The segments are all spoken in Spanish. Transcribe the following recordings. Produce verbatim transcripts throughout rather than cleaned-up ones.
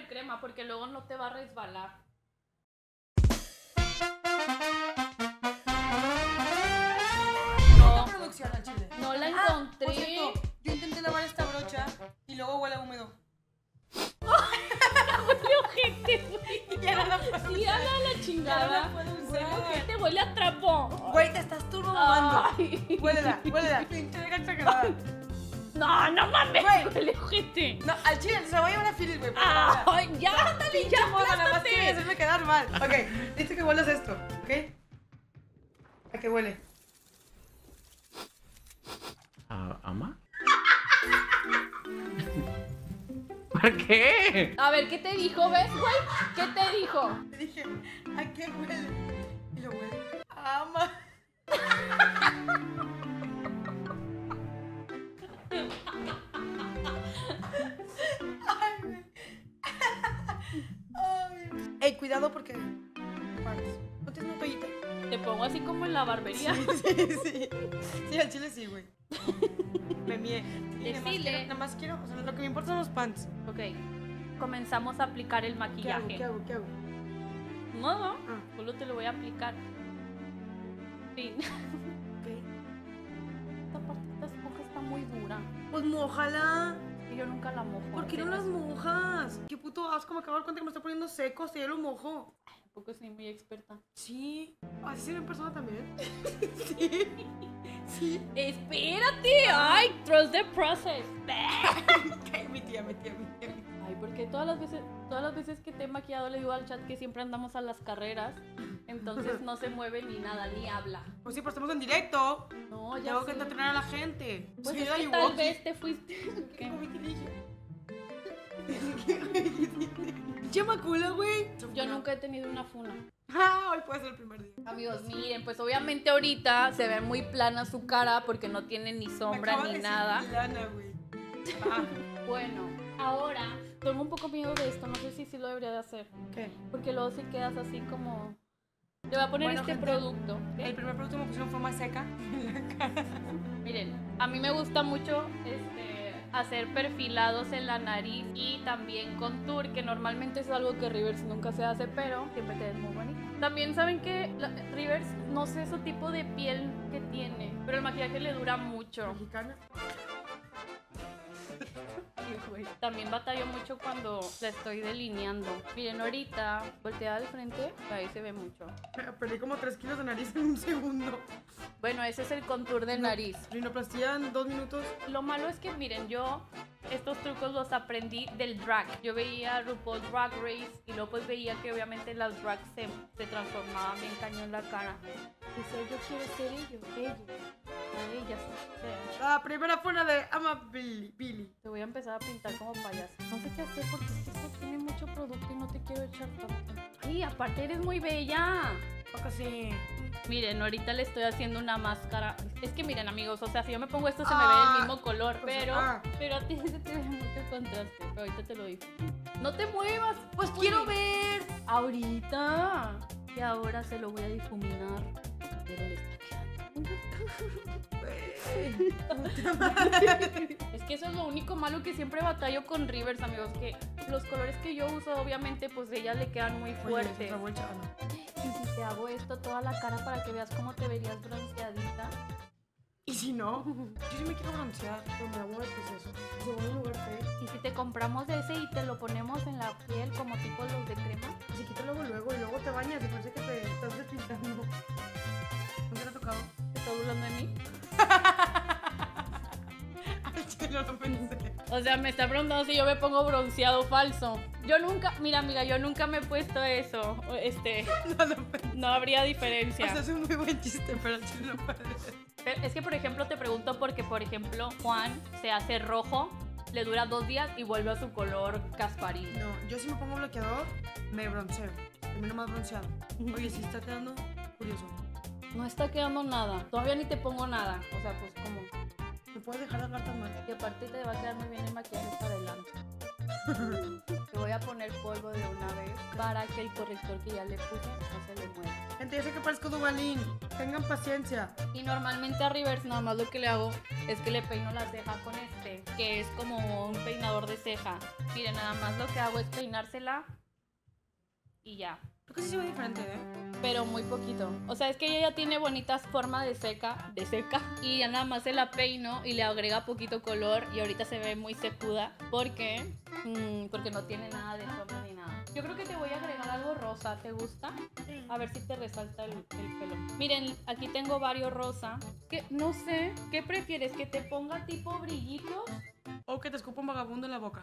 crema porque luego no te va a resbalar. No. Producción al chile. No la Ah, encontré. por cierto, yo intenté lavar esta brocha y luego huele a húmedo. Huele ojete, güey. Y ya no la puedo Sí, usar. hala la Ya no chingada. la puedo Huele usar. ojete, huele a trapo. Güey, te estás turbo mamando. Ay. Huélela, huélela. Pinche de exagerada. No, no mames, Güey. huele ojete. No, al chile se va a llevar a Phyllis, güey. Ay, ya, dale, Pinche ya, moda, nada más aplástate. quiere hacerme quedar mal. Ok, dice que hueles esto, ¿ok? ¿A qué huele? ¿A ama? ¿Por qué? A ver, ¿qué te dijo, ves, güey? ¿Qué te dijo? Le dije, ¿a qué huele? Y lo huele. A ama. Ay, güey. Ay. Ey, cuidado porque. ¿No tienes una toallita? Te pongo así como en la barbería. Sí, sí, sí. Sí, al chile sí, güey. Me mié. Y nada más Decile. quiero- Nada más quiero, o sea, lo que me importa son los pants. Ok, comenzamos a aplicar el ¿Qué maquillaje. hago? ¿Qué hago? ¿Qué hago? No, no, Ah. solo te lo voy a aplicar. Fin. Ok. Esta parte de esta esponja está muy dura. Pues mójala. Y yo nunca la mojo. ¿Por qué no las apenas. mojas? Qué puto asco, me acabo de dar cuenta que me está poniendo seco, hasta ya lo mojo. Tampoco soy muy experta. Sí. ¿Así se ve en persona también? Sí. Sí. ¡Espérate! ¡Ay! Trust the process. Ay, mi tía, mi tía, mi tía. mi tía. Ay, porque todas las veces, todas las veces que te he maquillado le digo al chat que siempre andamos a las carreras. Entonces no se mueve ni nada, ni habla. Pues sí, pero estamos en directo. No, ya Tengo que sé. entretener a la gente. Pues Sí, es ay, que tal walkie. vez te fuiste. ¿Qué ¿Qué? comí que dije? Chamacula, güey. Yo nunca he tenido una funa. Ah, hoy puede ser el primer día. Amigos, miren, pues obviamente ahorita se ve muy plana su cara porque no tiene ni Me sombra acaba ni de decir nada. Milana, güey. Ah, Bueno, ahora tengo un poco miedo de esto, no sé si sí lo debería de hacer. ¿qué? Porque luego si quedas así como... Te voy a poner Bueno, este gente, producto. ¿ok? El primer producto me pusieron fue más seca en la cara. Miren, a mí me gusta mucho este, hacer perfilados en la nariz y también contour, que normalmente es algo que Rivers nunca se hace, pero siempre te ves muy bonita. También saben que la- Rivers, no sé su tipo de piel que tiene, pero el maquillaje le dura mucho. Mexicana. Sí, güey. También batallo mucho cuando la estoy delineando. Miren, ahorita, volteada al frente, ahí se ve mucho. Perdí como tres kilos de nariz en un segundo. Bueno, ese es el contour de nariz. Rinoplastía en dos minutos. Lo malo es que, miren, yo estos trucos los aprendí del drag. Yo veía RuPaul Drag Race y luego pues veía que obviamente las drags se, se transformaban bien cañón la cara. Dice, yo quiero ser ellos, ellos, o ellas. O sea, La primera fue una de Ama Billy. Billy. te voy a empezar a pintar como payaso. No sé qué hacer porque es que esto tiene mucho producto y no te quiero echar tanto. Ay, aparte eres muy bella. Poco sí. Miren, ahorita le estoy haciendo una máscara. Es que miren, amigos, o sea, si yo me pongo esto se me ve Ah, el mismo color, pues, pero ah. pero a ti se te ve mucho contraste. Pero ahorita te lo digo. No te muevas. Pues Uy, quiero ver. ahorita. Y ahora se lo voy a difuminar. Pero le está quedando. Es que eso es lo único malo que siempre batallo con Rivers, amigos, que los colores que yo uso, obviamente, pues a ella le quedan muy fuertes. Oye, otra bolsa, Y si te hago esto toda la cara para que veas cómo te verías bronceadita. ¿y si no? Yo sí me quiero broncear, pero me da huevo pues eso. Se va a un lugar feo. Y si te compramos de ese y te lo ponemos en la piel como tipo los de crema. Se quita luego, luego, y luego te bañas y parece que te estás despintando. ¿No te lo ha tocado? ¿Estás burlando de mí? Ay, che, no lo pensé. O sea, me está preguntando si yo me pongo bronceado falso. Yo nunca, mira amiga, yo nunca me he puesto eso. Este, No lo pensé. no habría O diferencia. sea, es un muy buen chiste, pero el chile no parece. Pero es que, por ejemplo, te pregunto porque, por ejemplo, Juan se hace rojo, le dura dos días y vuelve a su color casparín. No, yo si me pongo bloqueador, me bronceo. Termino más bronceado. Oye, sí está quedando curioso. No está quedando nada. Todavía ni te pongo nada. O sea, pues como... ¿Me puedes dejar de hablar tan mal? Y aparte te va a quedar muy bien el maquillaje para adelante. Te voy a poner polvo de una vez para que el corrector que ya le puse no se le mueva. Gente, ya sé que parezco Duvalín. Tengan paciencia. Y normalmente a Rivers nada más lo que le hago es que le peino las cejas con este. que es como un peinador de ceja. Miren, nada más lo que hago es peinársela y ya. Creo que sí se ve diferente, ¿eh? Pero muy poquito. O sea, es que ella ya tiene bonitas formas de seca, de seca. Y ya nada más se la peino y le agrega poquito color. Y ahorita se ve muy secuda. Porque, mmm, porque no tiene nada de sombra ni nada. Yo creo que te voy a agregar algo rosa. ¿Te gusta? A ver si te resalta el, el pelo. Miren, aquí tengo varios rosa. Que no sé, ¿qué prefieres? ¿Que te ponga tipo brillitos? O que te escupa un vagabundo en la boca.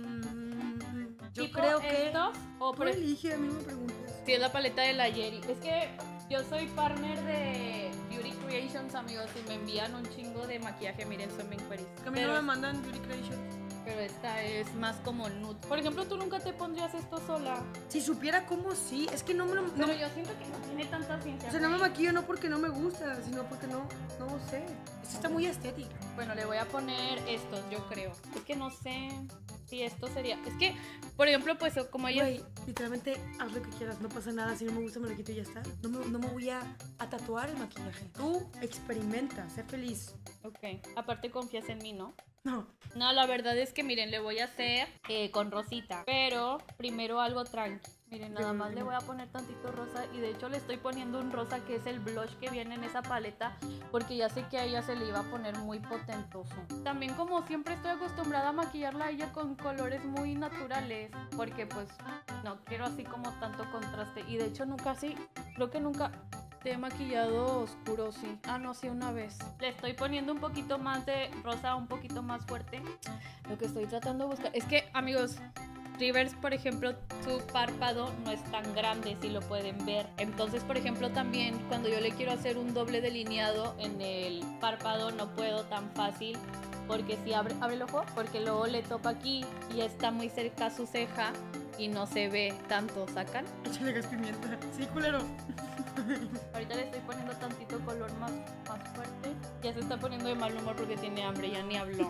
Mm, yo ¿Tipo creo que... estos? O Tú pre- elige, a mí me preguntas. Sí, es la paleta de la Yeri. Es que yo soy partner de Beauty Creations, amigos, y me envían un chingo de maquillaje. Miren, son bien cueris. Que a mí no me mandan Beauty Creations. Pero esta es más como nude. Por ejemplo, tú nunca te pondrías esto sola. Si supiera cómo sí, es que no me lo... No, Pero yo siento que no tiene tanta ciencia. o sea, no me maquillo no porque no me gusta, sino porque no, no sé. Esto está muy estético. Bueno, le voy a poner estos, yo creo. Es que no sé si esto sería... Es que, por ejemplo, pues como ella... Güey, literalmente haz lo que quieras, no pasa nada. Si no me gusta, me lo quito y ya está. No me, no me voy a, a tatuar el maquillaje. Tú experimenta, sé feliz. Ok, aparte confías en mí, ¿no? No. No, la verdad es que miren, le voy a hacer eh, con rosita. Pero primero algo tranqui. Miren, nada más le voy a poner tantito rosa. Y de hecho le estoy poniendo un rosa que es el blush que viene en esa paleta. Porque ya sé que a ella se le iba a poner muy potentoso. También como siempre estoy acostumbrada a maquillarla a ella con colores muy naturales. Porque pues no quiero así como tanto contraste. Y de hecho nunca así, creo que nunca... Te he maquillado oscuro, sí. Ah, no, sí, una vez. Le estoy poniendo un poquito más de rosa, un poquito más fuerte. Lo que estoy tratando de buscar... Es que, amigos, Rivers, por ejemplo, su párpado no es tan grande, si lo pueden ver. Entonces, por ejemplo, también cuando yo le quiero hacer un doble delineado en el párpado, no puedo tan fácil. Porque si abre, abre el ojo, porque luego le topa aquí y está muy cerca su ceja y no se ve tanto, ¿sacan? Échale gas pimienta. Sí, culero. Ahorita le estoy poniendo tantito color más, más fuerte. Ya se está poniendo de mal humor porque tiene hambre, ya ni habló.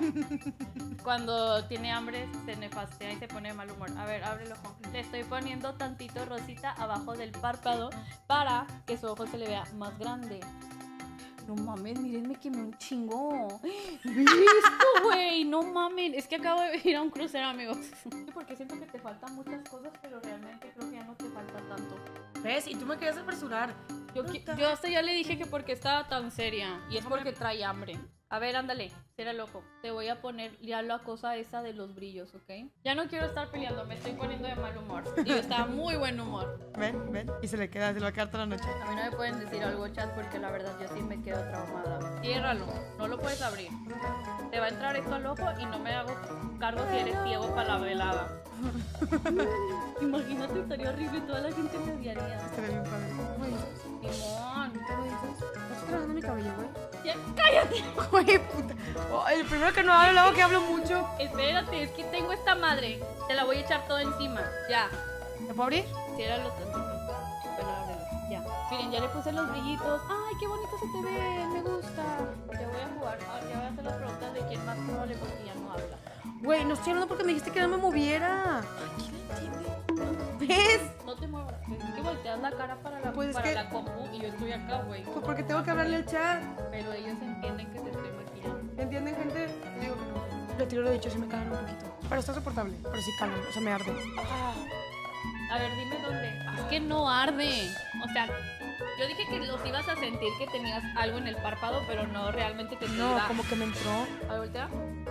Cuando tiene hambre se nefastea y se pone de mal humor. A ver, abre el ojo. Le estoy poniendo tantito rosita abajo del párpado para que su ojo se le vea más grande. No mames, miren, me quemé un chingo. ¿Ves esto, güey? No mames. Es que acabo de ir a un crucero, amigos. Porque siento que te faltan muchas cosas, pero realmente creo que ya no te falta tanto. ¿Ves? Y tú me querías apresurar. Yo, qui- yo hasta ya le dije que porque estaba tan seria. Y es porque trae hambre. A ver, ándale, cierra el ojo. Te voy a poner ya la cosa esa de los brillos, ¿ok? Ya no quiero estar peleando, me estoy poniendo de mal humor. Y yo estaba muy buen humor. Ven, ven. Y se le queda, se le va a quedar toda la noche. A mí no me pueden decir algo, chat, porque la verdad yo sí me quedo traumada. Ciérralo, no lo puedes abrir. Te va a entrar esto al ojo y no me hago cargo si eres ciego para la velada. Imagínate, estaría horrible y toda la gente me odiaría. Estaría bien padre. ¿Cómo dices? Simón. ¿Cómo dices? ¿No estoy trabajando mi cabello, güey? Ya, cállate. Güey, puta. Oh, el primero que no hablo, luego que hablo mucho. Espérate, es que tengo esta madre. Te la voy a echar todo encima. Ya. ¿Me puedo abrir? Ciérralo tantito. Bueno, ábrelo. Ya. Miren, ya le puse los brillitos. Ay, qué bonito se te ve. Me gusta. Ya voy a jugar. Ah, ya voy a hacer las preguntas de quién más probable porque ya no habla. Güey, no estoy hablando porque me dijiste que no me moviera. ¿Quién entiende? ¿Ves? No te muevas. Es que volteas la cara para la, Pues es para que- la compu y yo estoy acá, güey. Pues porque tengo que hablarle al chat. Pero ellos entienden que te estoy maquillando. ¿Entienden, gente? Digo que no. Retiro lo dicho, sí me cagan un poquito. Pero está soportable. Pero sí calan, o sea, me arde. Ah. A ver, dime dónde. Es que no arde. O sea, yo dije que los ibas a sentir que tenías algo en el párpado, pero no realmente que te No, iba. como que me entró. A ver, voltea.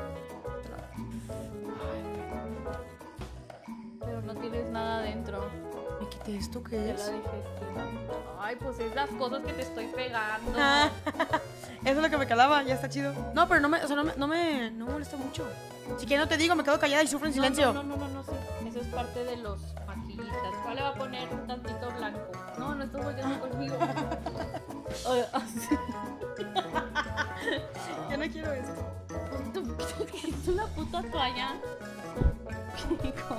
Pero no tienes nada adentro Me quité esto, ¿qué de es? la digestión. Ay, pues es las cosas que te estoy pegando. Ah, eso es lo que me calaba, ya está chido. No, pero no me, o sea, no me, no me, no me molesta mucho. Si que no te digo, me quedo callada y sufro en silencio. No, no, no, no, no, sí. Eso es parte de los maquillistas. ¿Cuál le va a poner un tantito blanco? No, no estás volteando conmigo. Ay, así. Ya no quiero esto. Es una puta toalla. Hijo.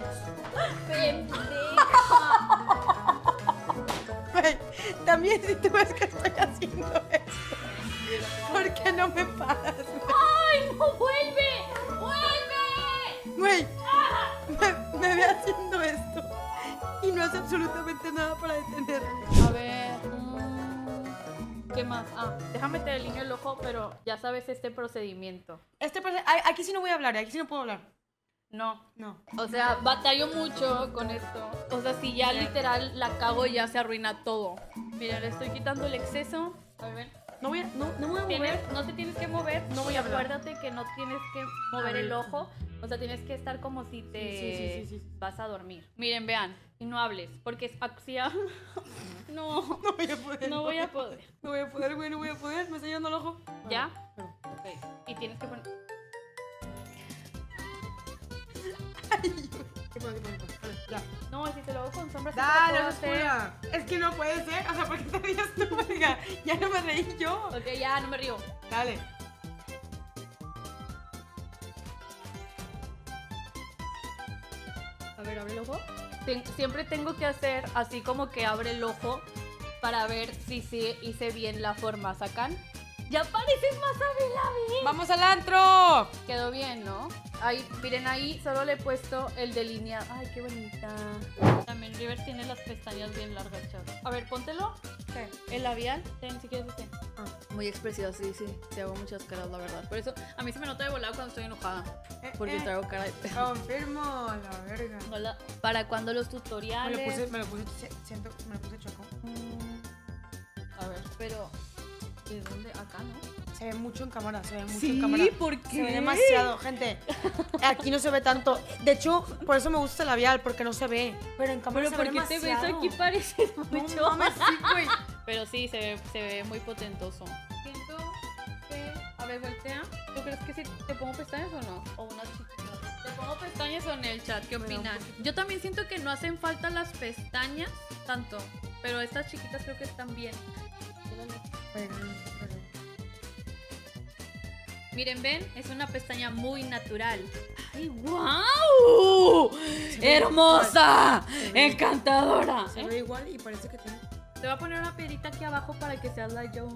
Pendeja. Güey, también si tú ves que estoy haciendo esto, ¿por qué no me paras? ¡Ay, no! ¡Vuelve! ¡Vuelve! Güey, me, me ve haciendo esto y no hace absolutamente nada para detenerme. A ver. mm, ¿Qué más? Ah, déjame te delineo el ojo, pero ya sabes este procedimiento. Este proce- ay, aquí sí no voy a hablar, aquí sí no puedo hablar. No. No. O sea, batallo mucho con esto. O sea, si ya literal la cago, ya se arruina todo. Mira, le estoy quitando el exceso. A ver, ven. No voy a, no, no me voy a Tienes- mover. no te tienes que mover. No voy a hablar. Acuérdate que no tienes que mover A ver. el ojo. O sea, tienes que estar como si te Sí, sí, sí, sí, sí. vas a dormir. Miren, vean. Y no hables. Porque es axia. No. No voy a poder. No voy a poder. No voy a poder, güey, no voy a poder. Me está yendo el ojo. ¿Ya? No. Ok. Y tienes que poner. ¿Qué pasa? ¿Qué pasa? Vale, ya. No, si te lo hago con sombras. sí te lo Dale, puedo no hacer. oscura. Es que no puede ser. O sea, ¿por qué te ríes tú, verga? Ya no me reí yo. Ok, ya, no me río. Dale. A ver, abre el ojo. Ten- siempre tengo que hacer así como que abre el ojo para ver si sí hice bien la forma. ¿Sacan? Ya pareces más Abel. ¡Vamos al antro! Quedó bien, ¿no? Ahí, miren ahí, solo le he puesto el delineado. Ay, qué bonita. También River tiene las pestañas bien largas, chavos. A ver, póntelo. ¿Qué? El labial. Ten, si quieres este. Ah. Muy expresiva, sí, sí. Te hago muchas caras, la verdad. Por eso, a mí se me nota de volado cuando estoy enojada. Eh, Porque eh. traigo cara de... Confirmo, la verga. Hola. Para cuando los Me tutoriales... lo puse, me lo puse, si- siento, me lo puse choco. Mm, A ver, pero... ¿De dónde? Acá, ¿no? Se ve mucho en cámara, se ve mucho Sí, en cámara. ¿por qué? Se ve demasiado, gente. Aquí no se ve tanto. De hecho, por eso me gusta el labial, porque no se ve. Pero en cámara Pero se ve ¿por qué te ves demasiado. aquí pareces mucho? No mames, sí, güey. Pero sí, se ve, se ve muy potentoso. Siento que... A ver, voltea. ¿Tú crees que si te pongo pestañas o no? O unas chiquitas. ¿Te pongo pestañas o en el chat? ¿Qué Bueno, un opinan? Yo también siento que no hacen falta las pestañas tanto. Pero estas chiquitas creo que están bien. Pero, pero- Miren, ven, es una pestaña muy natural. ¡Ay, wow! ve ¡Hermosa! Se ve- ¡Encantadora! Se ¿Eh? ve igual y parece que tiene. Te voy a poner una piedrita aquí abajo para que seas la Joan.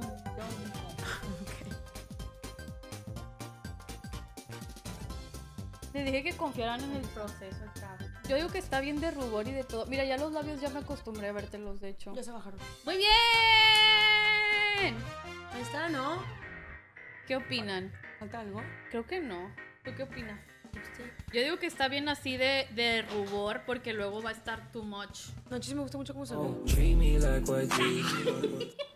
Les dije que confiaran en el proceso, chat. Yo digo que está bien de rubor y de todo. Mira, ya los labios ya me acostumbré a vértelos, de hecho. Ya se bajaron. ¡Muy bien! Ahí está, ¿no? ¿Qué opinan? ¿Falta algo? Creo que no. ¿Tú qué opinas? Yo digo que está bien así de, de rubor porque luego va a estar too much. No, sí me gusta mucho cómo se ve. Treat me like what you